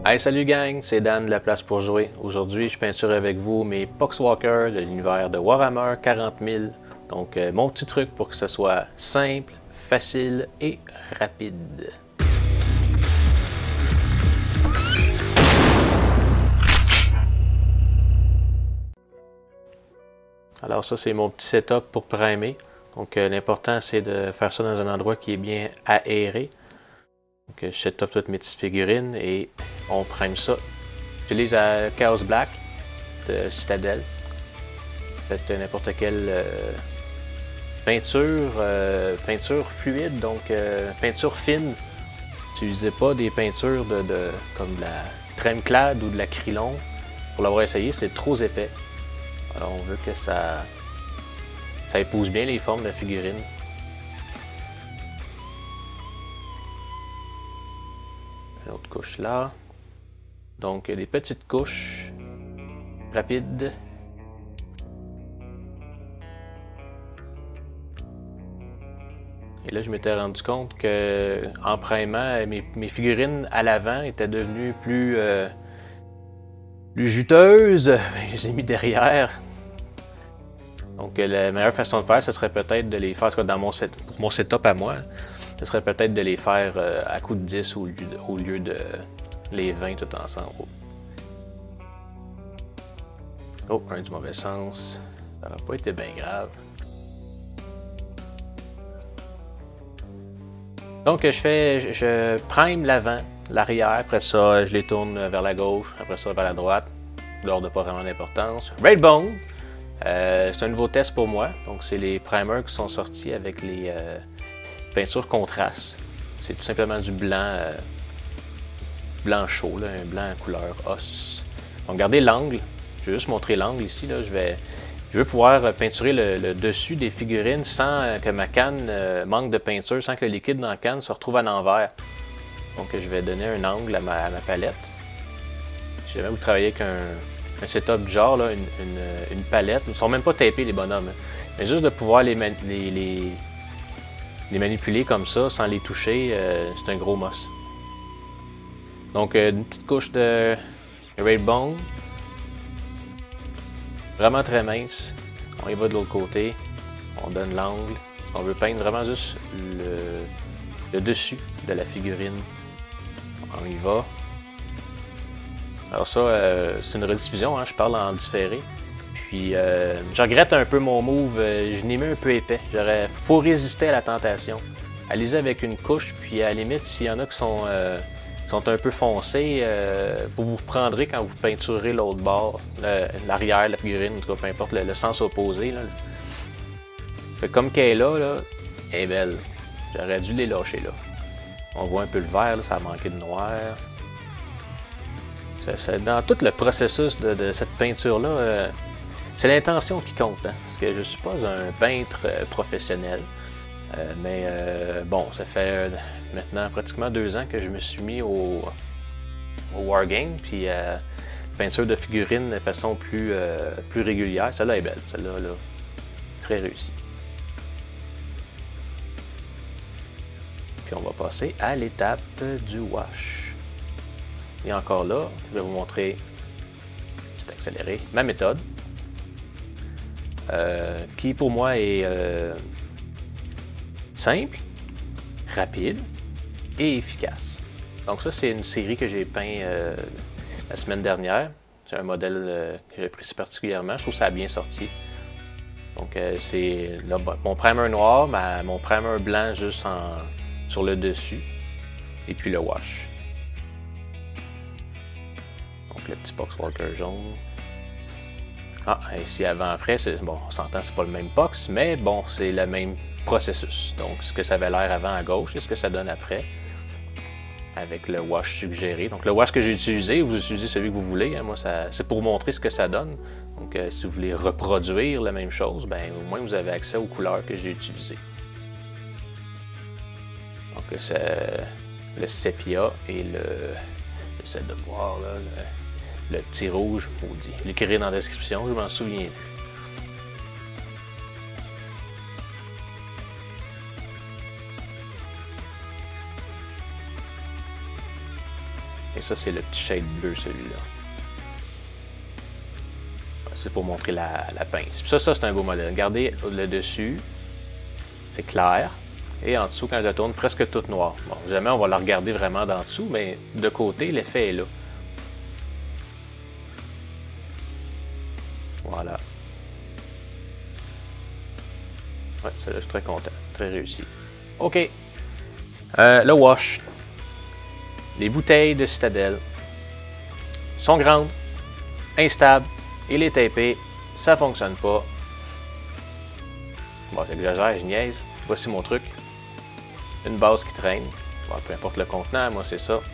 Hey, salut gang, c'est Dan de la place pour jouer. Aujourd'hui, je peinture avec vous mes Poxwalkers de l'univers de Warhammer 40 000. Donc, mon petit truc pour que ce soit simple, facile et rapide. Alors ça, c'est mon petit setup pour primer. Donc, l'important, c'est de faire ça dans un endroit qui est bien aéré. Donc, je setup toutes mes petites figurines et on prime ça. J'utilise la Chaos Black de Citadel. Faites n'importe quelle peinture fluide, donc peinture fine. N'utilisez pas des peintures comme de la crème clad ou de la Krylon. Pour l'avoir essayé, c'est trop épais. Alors on veut que ça épouse bien les formes de la figurine. Une autre couche là. Donc des petites couches rapides. Et là, je m'étais rendu compte que en primant, mes figurines à l'avant étaient devenues plus juteuses. Je les ai mis derrière. Donc la meilleure façon de faire, ce serait peut-être de les faire, pour mon setup à moi, ce serait peut-être de les faire à coup de 10 au lieu de les 20 tout ensemble. Oh, un du mauvais sens. Ça n'aurait pas été bien grave. Donc je prime l'avant, l'arrière, après ça je les tourne vers la gauche, après ça vers la droite, l'ordre n'a pas vraiment d'importance. Raidbone, c'est un nouveau test pour moi, donc c'est les primers qui sont sortis avec les peintures contrastes. C'est tout simplement du blanc, blanc chaud, là, un blanc couleur os. Donc regardez l'angle, je vais juste montrer l'angle ici, là, je veux pouvoir peinturer le dessus des figurines sans que ma canne manque de peinture, sans que le liquide dans la canne se retrouve à l'envers. Donc je vais donner un angle à ma palette. Si jamais vous travaillez avec un setup du genre, là, une palette, ils ne sont même pas tapés les bonhommes, hein. Mais juste de pouvoir les manipuler comme ça, sans les toucher, c'est un gros must. Donc une petite couche de Raidbone. Vraiment très mince. On y va de l'autre côté. On donne l'angle. On veut peindre vraiment juste le dessus de la figurine. On y va. Alors ça, c'est une rediffusion, hein, je parle en différé. Puis, je regrette un peu mon move. Je l'ai mis un peu épais. Faut résister à la tentation. Allez-y avec une couche, puis à la limite, s'il y en a qui sont un peu foncés, vous vous reprendrez quand vous peinturez l'autre bord, l'arrière, la figurine, en tout cas, peu importe le sens opposé. Là. Fait comme qu'elle est là, elle est belle. J'aurais dû les lâcher là. On voit un peu le vert, là, ça a manqué de noir. Dans tout le processus de cette peinture-là, c'est l'intention qui compte, hein, parce que je ne suis pas un peintre professionnel. Mais bon, ça fait maintenant pratiquement 2 ans que je me suis mis au Wargame, puis peinture de figurines de façon plus régulière. Celle-là est belle, celle-là, là, très réussie. Puis on va passer à l'étape du wash. Et encore là, je vais vous montrer, c'est accéléré, ma méthode, qui pour moi est simple, rapide et efficace. Donc ça, c'est une série que j'ai peint la semaine dernière. C'est un modèle que j'apprécie particulièrement. Je trouve que ça a bien sorti. Donc c'est mon primer noir, mon primer blanc juste sur le dessus. Et puis le wash. Donc le petit Poxwalker jaune. Ah, ici avant-après, bon, on s'entend, c'est pas le même Pox, mais bon, c'est le même processus. Donc, ce que ça avait l'air avant à gauche et ce que ça donne après avec le wash suggéré. Donc, le wash que j'ai utilisé, vous utilisez celui que vous voulez. Hein. Moi, c'est pour montrer ce que ça donne. Donc, si vous voulez reproduire la même chose, ben, au moins vous avez accès aux couleurs que j'ai utilisées. Donc, le sépia et j'essaie de voir là, le petit rouge, maudit. L'écrire dans la description, je m'en souviens plus. Et ça, c'est le petit shade bleu, celui-là. C'est pour montrer la pince. Puis ça c'est un beau modèle. Regardez le dessus. C'est clair. Et en dessous, quand je la tourne, presque toute noire. Bon, jamais on va la regarder vraiment d'en dessous, mais de côté, l'effet est là. Voilà. Ouais, celle-là, je suis très content. Très réussi. OK. Le wash. Les bouteilles de Citadel sont grandes, instables, et les tapées, ça fonctionne pas. Bon, j'exagère, je niaise. Voici mon truc. Une base qui traîne. Bon, peu importe le contenant, moi c'est ça.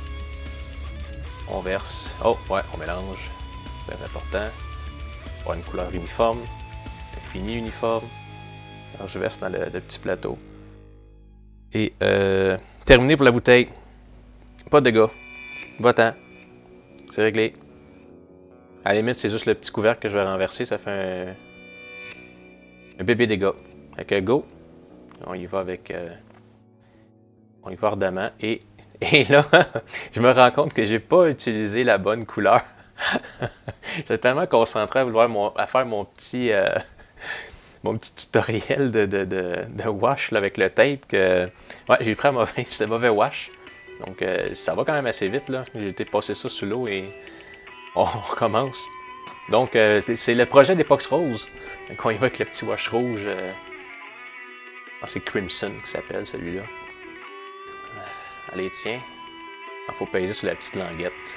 On verse. Oh, ouais, on mélange. Très important. Avoir une couleur uniforme. Un fini uniforme. Alors je verse dans le petit plateau. Et terminé pour la bouteille. Pas de dégâts. Va-t'en. C'est réglé. À la limite, c'est juste le petit couvercle que je vais renverser. Ça fait un bébé dégât. Fait que go. On y va avec... on y va ardemment. Et là, je me rends compte que j'ai pas utilisé la bonne couleur. J'étais tellement concentré à vouloir à faire mon petit tutoriel de wash là, avec le tape que ouais, j'ai pris un mauvais wash. Donc ça va quand même assez vite là. J'ai été passer ça sous l'eau et on recommence. Donc c'est le projet d'Epox Rose. Donc on y va avec le petit wash rouge. C'est Crimson qui s'appelle celui-là. Allez, tiens. Il faut peser sur la petite languette.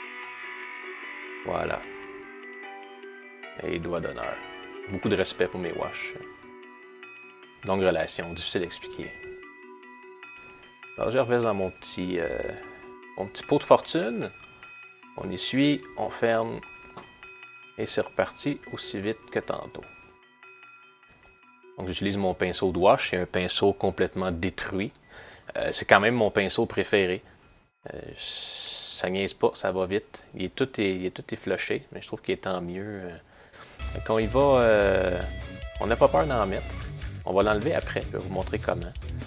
Voilà. Et doigt d'honneur. Beaucoup de respect pour mes wash. Longue relation, difficile à expliquer. Alors je reviens dans mon petit pot de fortune. On essuie, on ferme. Et c'est reparti aussi vite que tantôt. Donc j'utilise mon pinceau de wash. C'est un pinceau complètement détruit. C'est quand même mon pinceau préféré. Ça niaise pas, ça va vite. Il est tout effloché, mais je trouve qu'il est tant mieux. Quand il va, on n'a pas peur d'en mettre. On va l'enlever après, je vais vous montrer comment.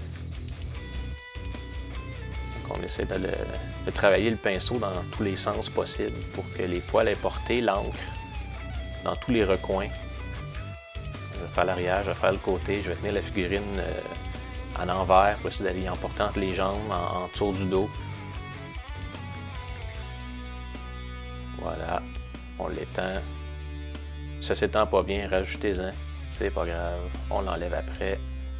Donc on essaie de travailler le pinceau dans tous les sens possibles pour que les poils aient porté l'encre dans tous les recoins. Je vais faire l'arrière, je vais faire le côté, je vais tenir la figurine en envers pour essayer d'aller en portant entre les jambes, en dessous du dos. Voilà, on l'étend. Si ça s'étend pas bien, rajoutez-en, c'est pas grave, on l'enlève après.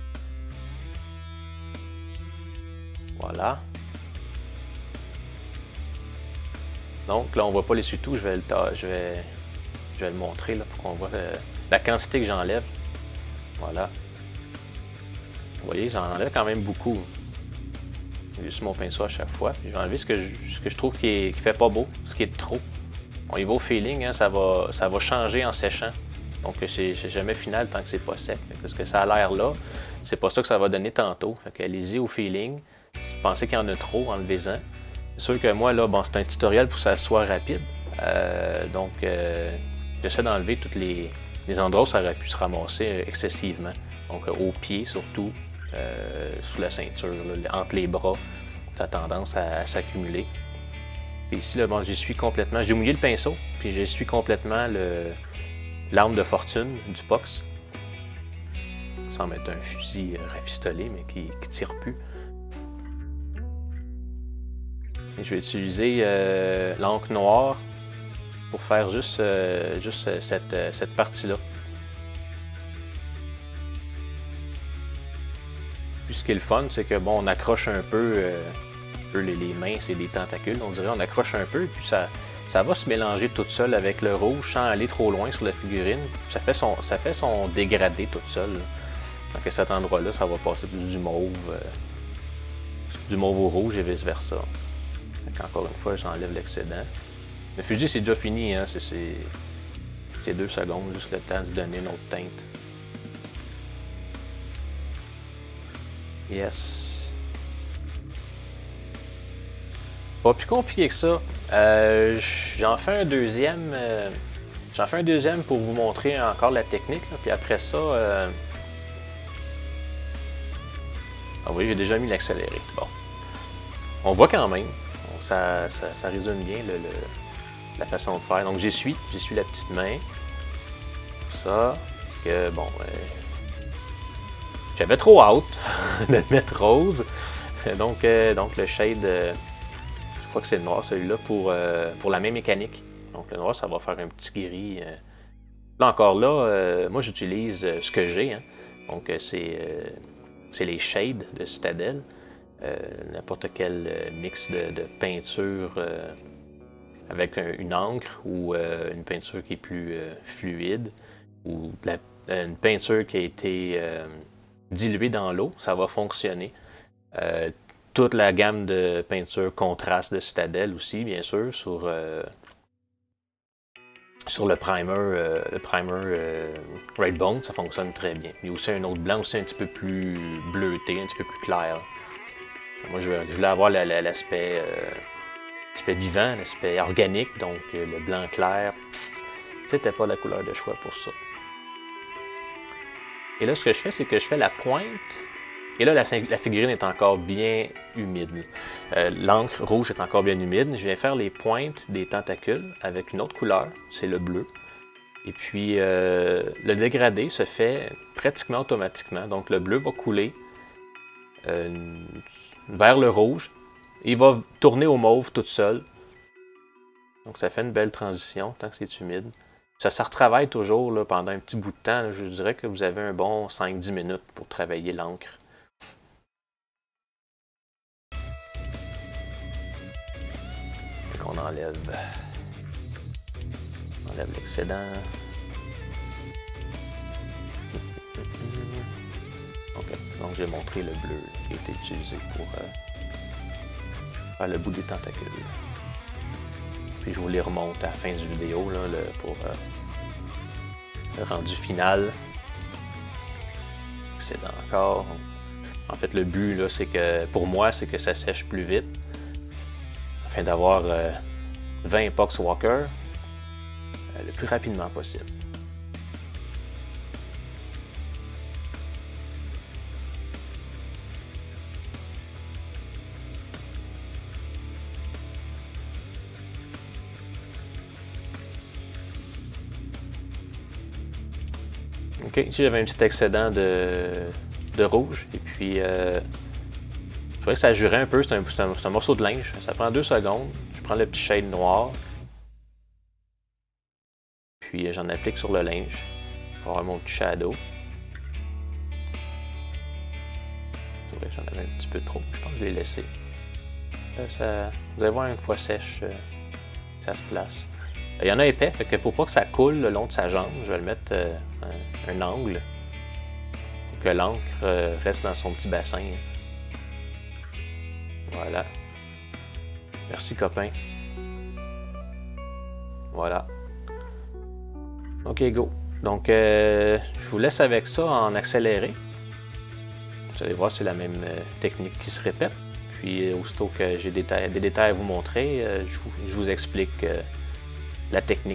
Voilà. Donc là, on voit pas l'essuie-tout, je vais le montrer là, pour qu'on voit la quantité que j'enlève. Voilà. Vous voyez, j'en enlève quand même beaucoup. J'ai juste mon pinceau à chaque fois. Je vais enlever ce que je trouve qui fait pas beau, ce qui est de trop. On y va au feeling, hein, ça va changer en séchant. Donc c'est jamais final tant que c'est pas sec. Parce que ça a l'air là, c'est pas ça que ça va donner tantôt. Allez-y au feeling. Si vous pensez qu'il y en a trop, enlevez-en. C'est sûr que moi, là, bon, c'est un tutoriel pour que ça soit rapide. Donc j'essaie d'enlever tous les endroits où ça aurait pu se ramasser excessivement. Donc aux pieds surtout, sous la ceinture, là, entre les bras, ça a tendance à s'accumuler. Puis ici, là, bon, j'essuie complètement. J'ai mouillé le pinceau, puis j'essuie complètement l'arme de fortune du Pox. Ça semble être un fusil rafistolé, mais qui tire plus. Et je vais utiliser l'encre noire pour faire juste cette partie-là. Puis ce qui est le fun, c'est que bon, on accroche un peu les mains, c'est des tentacules, on dirait, on accroche un peu, puis ça va se mélanger toute seule avec le rouge sans aller trop loin sur la figurine. Ça fait son dégradé toute seule. Donc à cet endroit-là, ça va passer plus du mauve au rouge et vice-versa. Encore une fois, j'enlève l'excédent. Le fusil, c'est déjà fini, hein? C'est 2 secondes, juste le temps de donner une autre teinte. Yes. Pas plus compliqué que ça. J'en fais un deuxième. Pour vous montrer encore la technique. Là. Puis après ça. Ah oui, j'ai déjà mis l'accéléré. Bon. On voit quand même. Donc ça résume bien la façon de faire. Donc j'essuie la petite main. Ça, parce que bon, j'avais trop hâte de mettre rose. Donc le shade, je crois que c'est le noir celui-là pour la même mécanique. Donc le noir, ça va faire un petit gris. Là encore là, moi j'utilise ce que j'ai. Hein. Donc c'est les shades de Citadel. N'importe quel mix de peinture avec une encre ou une peinture qui est plus fluide ou une peinture qui a été diluée dans l'eau, ça va fonctionner. Toute la gamme de peinture contraste de Citadel aussi, bien sûr, sur le primer Redbone, ça fonctionne très bien. Il y a aussi un autre blanc aussi un petit peu plus bleuté, un petit peu plus clair. Moi, je voulais avoir l'aspect vivant, l'aspect organique, donc le blanc clair, c'était pas la couleur de choix pour ça. Et là, ce que je fais, c'est que je fais la pointe. Et là, la figurine est encore bien humide. L'encre rouge est encore bien humide. Je viens faire les pointes des tentacules avec une autre couleur, c'est le bleu. Et puis, le dégradé se fait pratiquement automatiquement. Donc, le bleu va couler vers le rouge. Il va tourner au mauve toute seule. Donc, ça fait une belle transition tant que c'est humide. Ça retravaille toujours là, pendant un petit bout de temps. Là, je dirais que vous avez un bon 5-10 minutes pour travailler l'encre. On enlève l'excédent. Okay. Donc j'ai montré le bleu qui a été utilisé pour faire le bout des tentacules. Puis je vous les remonte à la fin du vidéo là, pour le rendu final. Excédent encore. En fait le but là, c'est que pour moi c'est que ça sèche plus vite. Afin d'avoir 20 Poxwalker le plus rapidement possible. Ok, ici j'avais un petit excédent de rouge et puis je voudrais que ça jurait un peu, c'est un morceau de linge, ça prend 2 secondes. Je prends le petit shade noir, puis j'en applique sur le linge pour avoir mon petit shadow. J'en avais un petit peu trop, je pense que je l'ai laissé. Vous allez voir une fois sèche, ça se place. Il y en a épais, fait que pour pas que ça coule le long de sa jambe, je vais le mettre un angle pour que l'encre reste dans son petit bassin. Voilà. Merci copain. Voilà. Ok, go. Donc, je vous laisse avec ça en accéléré. Vous allez voir, c'est la même technique qui se répète. Puis, aussitôt que j'ai des détails à vous montrer, je vous explique la technique.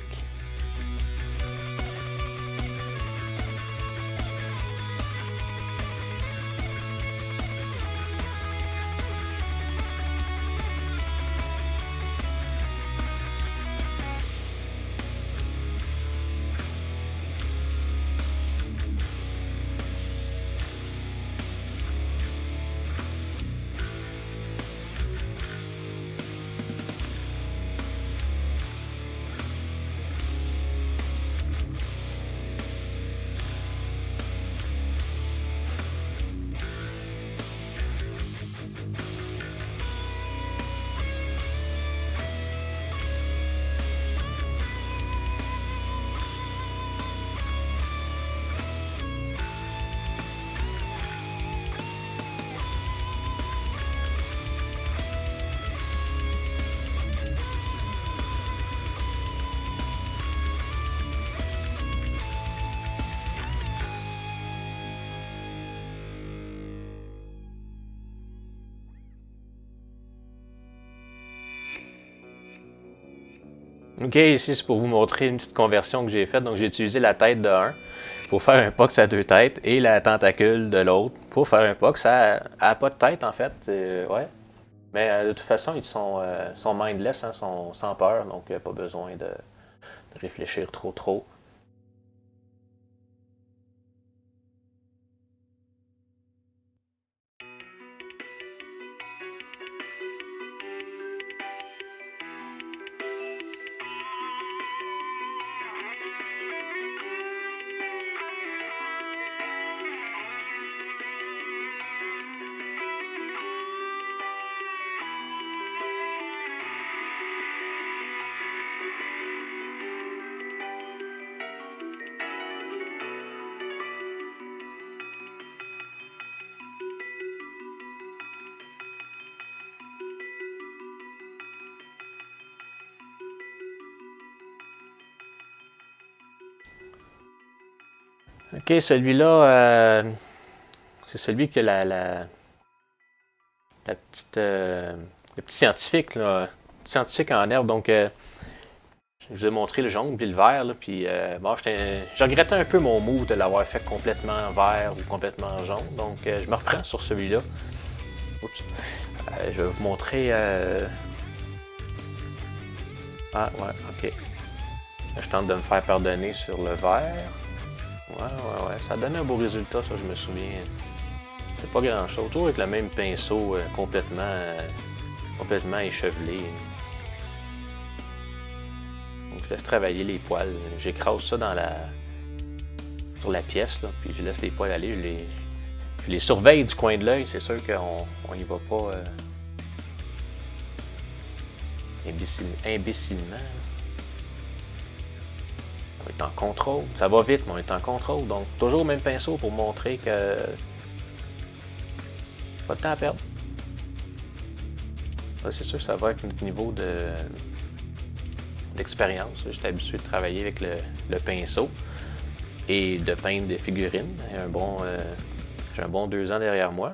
Ok, ici c'est pour vous montrer une petite conversion que j'ai faite. Donc j'ai utilisé la tête de un pour faire un Pox à 2 têtes et la tentacule de l'autre pour faire un Pox à pas de tête en fait. Ouais. Mais de toute façon, ils sont mindless, hein, sont sans peur, donc pas besoin de réfléchir trop. Ok, celui-là, c'est celui que la petite, le petit scientifique, là, scientifique en herbe. Donc, je vous ai montré le jaune puis le vert, là, puis bon, je regrettais un peu mon move de l'avoir fait complètement vert ou complètement jaune. Donc, je me reprends sur celui-là. Oups. Je vais vous montrer. Ah, ouais, ok. Je tente de me faire pardonner sur le vert. Ouais. Ça donne un beau résultat, ça, je me souviens. C'est pas grand chose. Toujours avec le même pinceau complètement échevelé. Donc je laisse travailler les poils. J'écrase ça sur la pièce, là, puis je laisse les poils aller. Je les surveille du coin de l'œil. C'est sûr qu'on y va pas imbécilement. On est en contrôle. Ça va vite, mais on est en contrôle. Donc, toujours le même pinceau pour montrer que pas de temps à perdre. C'est sûr que ça va avec notre niveau d'expérience. J'étais habitué de travailler avec le pinceau et de peindre des figurines. J'ai un bon 2 ans derrière moi.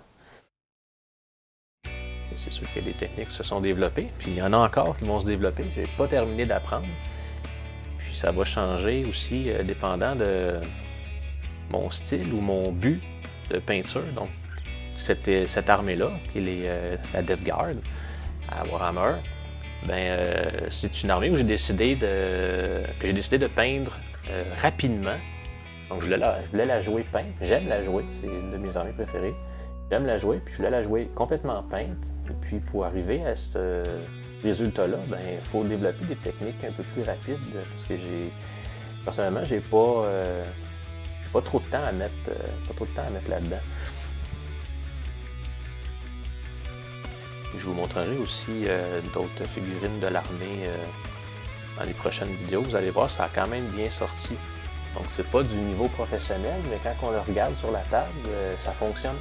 C'est sûr qu'il y a des techniques qui se sont développées. Puis il y en a encore qui vont se développer. Je n'ai pas terminé d'apprendre. Puis ça va changer aussi dépendant de mon style ou mon but de peinture. Donc, cette armée-là, qui est la Death Guard à Warhammer, c'est une armée où j'ai décidé de peindre rapidement. Donc, je voulais la jouer peinte. J'aime la jouer, c'est une de mes armées préférées. J'aime la jouer, puis je voulais la jouer complètement peinte. Et puis, pour arriver à ce résultat-là, il faut développer des techniques un peu plus rapides, parce que personnellement, j'ai pas trop de temps à mettre, là-dedans. Je vous montrerai aussi d'autres figurines de l'armée dans les prochaines vidéos. Vous allez voir, ça a quand même bien sorti. Donc, c'est pas du niveau professionnel, mais quand on le regarde sur la table, ça fonctionne.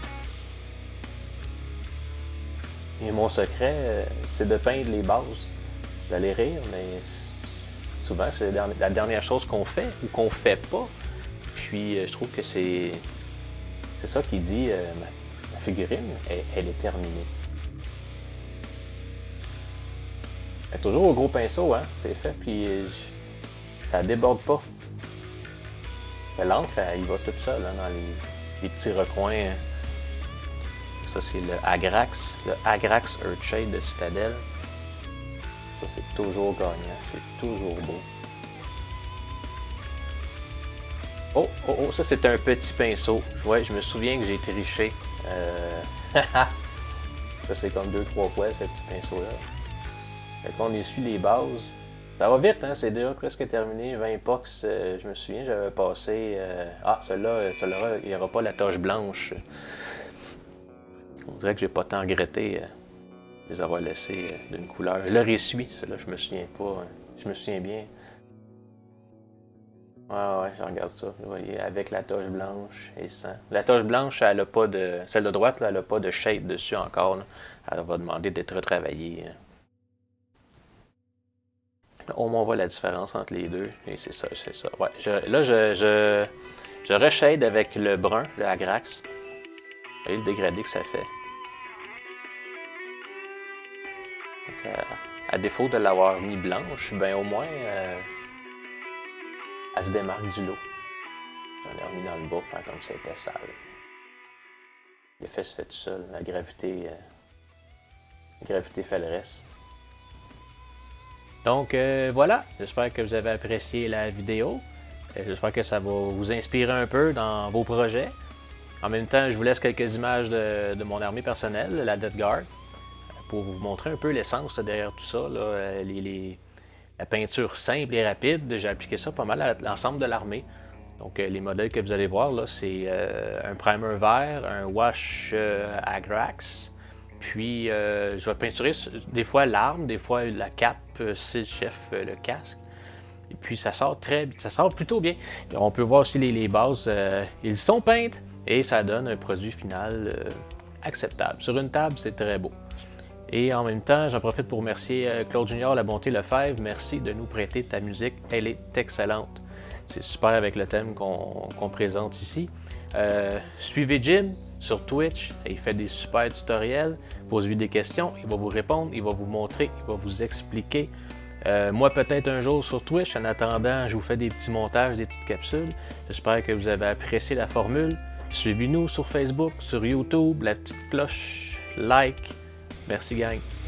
Et mon secret, c'est de peindre les bases. Vous allez rire, mais souvent, c'est la dernière chose qu'on fait ou qu'on fait pas. Puis, je trouve que c'est ça qui dit ma figurine, elle est terminée. Toujours au gros pinceau, hein, c'est fait, puis ça déborde pas. L'encre, il va toute seule hein, dans les petits recoins. Ça, c'est le Agrax Earthshade de Citadel. Ça, c'est toujours gagnant, c'est toujours beau. Oh, ça, c'est un petit pinceau. Ouais, je me souviens que j'ai été triché. Ça, c'est comme 2-3 poils, ce petit pinceau-là. Fait qu'on essuie les bases. Ça va vite, hein? C'est déjà presque terminé. 20 pox, je me souviens, j'avais passé... celui-là, il n'y aura pas la tache blanche. On dirait que j'ai pas tant regretté de les avoir laissés d'une couleur. Je le ressuie, celui-là, je me souviens pas. Je me souviens bien. Ouais, je regarde ça. Vous voyez, avec la tache blanche et sans. La tache blanche, elle a pas de... Celle de droite, là, elle n'a pas de shape dessus encore. Là. Elle va demander d'être retravaillée. Au moins on voit la différence entre les deux. Et c'est ça. Ouais, je reshade avec le brun, le Agrax. Vous voyez le dégradé que ça fait. Donc, à défaut de l'avoir mis blanche, au moins elle se démarque du lot. On l'a remis dans le bas, comme ça était sale. L'effet se fait tout seul, la gravité Gravité fait le reste. Donc voilà, j'espère que vous avez apprécié la vidéo. J'espère que ça va vous inspirer un peu dans vos projets. En même temps, je vous laisse quelques images de mon armée personnelle, la Death Guard, pour vous montrer un peu l'essence derrière tout ça. Là, la peinture simple et rapide, j'ai appliqué ça pas mal à l'ensemble de l'armée. Donc les modèles que vous allez voir, là, c'est un primer vert, un wash Agrax, puis je vais peinturer des fois l'arme, des fois la cape, c'est le chef, le casque. Et puis ça sort plutôt bien. Et on peut voir aussi les bases, ils sont peintes et ça donne un produit final acceptable. Sur une table, c'est très beau. Et en même temps, j'en profite pour remercier Claude Junior, La Bonté Lefebvre. Merci de nous prêter ta musique, elle est excellente. C'est super avec le thème qu'on présente ici. Suivez Jim sur Twitch, il fait des super tutoriels. Posez-lui des questions, il va vous répondre, il va vous montrer, il va vous expliquer. Moi, peut-être un jour sur Twitch. En attendant, je vous fais des petits montages, des petites capsules. J'espère que vous avez apprécié la formule. Suivez-nous sur Facebook, sur YouTube, la petite cloche, like. Merci, gang.